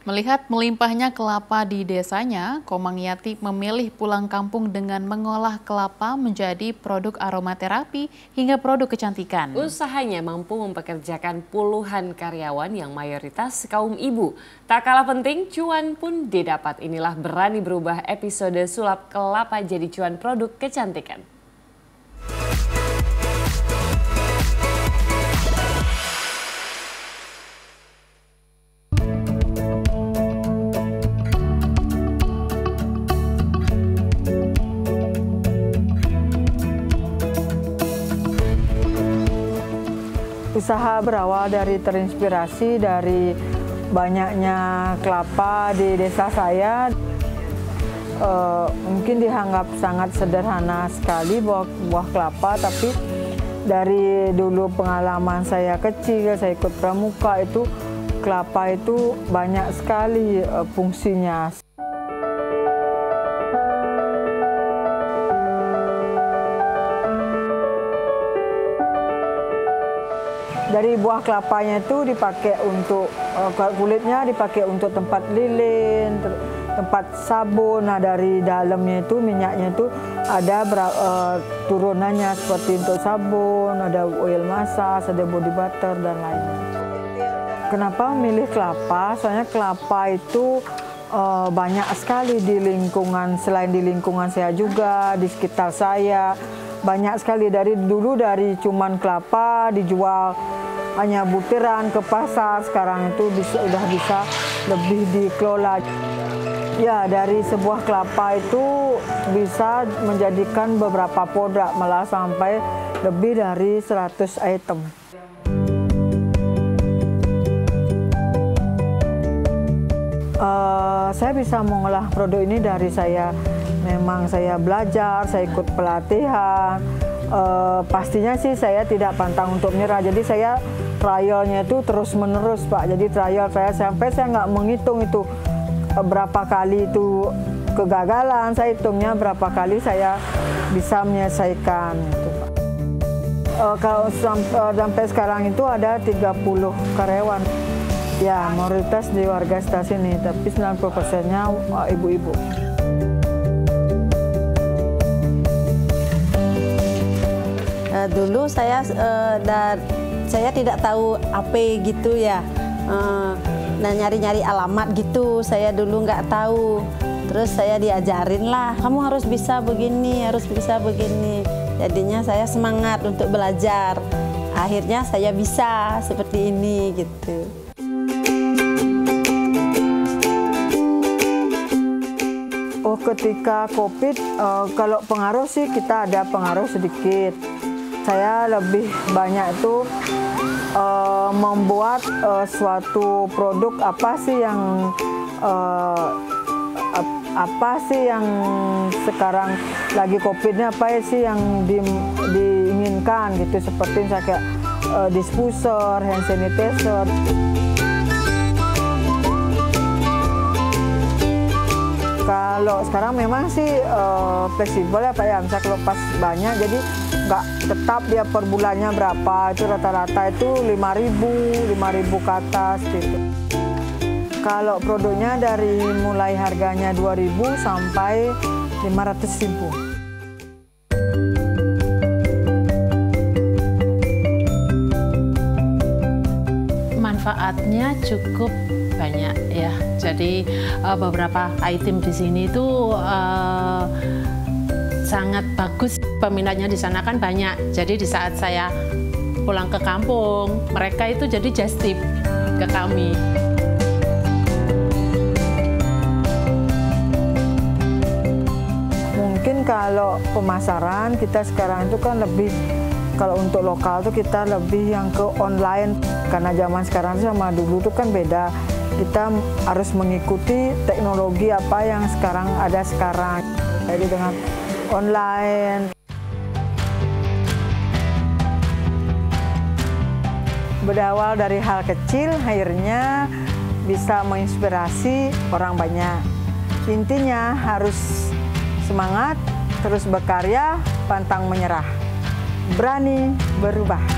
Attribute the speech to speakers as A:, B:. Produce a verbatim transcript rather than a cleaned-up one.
A: Melihat melimpahnya kelapa di desanya, Komang Yati memilih pulang kampung dengan mengolah kelapa menjadi produk aromaterapi hingga produk kecantikan.
B: Usahanya mampu mempekerjakan puluhan karyawan yang mayoritas kaum ibu. Tak kalah penting, cuan pun didapat. Inilah Berani Berubah episode sulap kelapa jadi cuan produk kecantikan.
C: Usaha berawal dari terinspirasi dari banyaknya kelapa di desa saya. E, mungkin dianggap sangat sederhana sekali buah, buah kelapa, tapi dari dulu pengalaman saya kecil, saya ikut pramuka, itu kelapa itu banyak sekali e, fungsinya. Dari buah kelapanya itu dipakai untuk kulitnya, dipakai untuk tempat lilin, tempat sabun. Nah, dari dalamnya itu minyaknya itu ada uh, turunannya seperti untuk sabun, ada oil massage, ada body butter dan lainnya. Kenapa memilih kelapa? Soalnya kelapa itu uh, banyak sekali di lingkungan, selain di lingkungan saya juga, di sekitar saya. Banyak sekali, dari dulu dari cuman kelapa dijual hanya butiran ke pasar, sekarang itu bisa, udah bisa lebih dikelola. Ya, dari sebuah kelapa itu bisa menjadikan beberapa produk, malah sampai lebih dari seratus item. Uh, saya bisa mengolah produk ini dari saya, memang saya belajar, saya ikut pelatihan. Uh, pastinya sih saya tidak pantang untuk menyerah, jadi saya trialnya itu terus menerus, Pak. Jadi trial saya sampai saya nggak menghitung itu uh, berapa kali itu kegagalan, saya hitungnya berapa kali saya bisa menyelesaikan itu, Pak. Uh, kalau sampai, uh, sampai sekarang itu ada tiga puluh karyawan. Ya, mayoritas di warga sekitar sini, tapi sembilan puluh persennya ibu-ibu.
D: Uh, dulu saya uh, dan saya tidak tahu apa gitu ya, uh, dan nyari-nyari alamat gitu. Saya dulu nggak tahu. Terus saya diajarin lah, kamu harus bisa begini, harus bisa begini. Jadinya saya semangat untuk belajar. Akhirnya saya bisa seperti ini gitu.
C: Oh, ketika COVID, uh, kalau pengaruh sih kita ada pengaruh sedikit. Saya lebih banyak itu uh, membuat uh, suatu produk apa sih yang uh, apa sih yang sekarang lagi COVID-nya, apa sih yang di, diinginkan gitu, seperti misalnya kayak uh, diffuser, hand sanitizer. Kalau sekarang memang sih uh, fleksibel ya Pak ya, misalnya kalau pas banyak jadi nggak tetap dia per bulannya berapa, itu rata-rata itu lima ribu, lima ribu ke atas gitu. Kalau produknya dari mulai harganya dua ribu sampai lima ratus ribu.
E: Manfaatnya cukup banyak ya. Jadi uh, beberapa item di sini itu uh, sangat bagus. Peminatnya di sana kan banyak. Jadi di saat saya pulang ke kampung, mereka itu jadi just tip ke kami.
C: Mungkin kalau pemasaran kita sekarang itu kan lebih, kalau untuk lokal tuh kita lebih yang ke online. Karena zaman sekarang sama dulu tuh kan beda. Kita harus mengikuti teknologi apa yang sekarang ada sekarang. Jadi dengan online. Berawal dari hal kecil, akhirnya bisa menginspirasi orang banyak. Intinya harus semangat, terus berkarya, pantang menyerah. Berani berubah.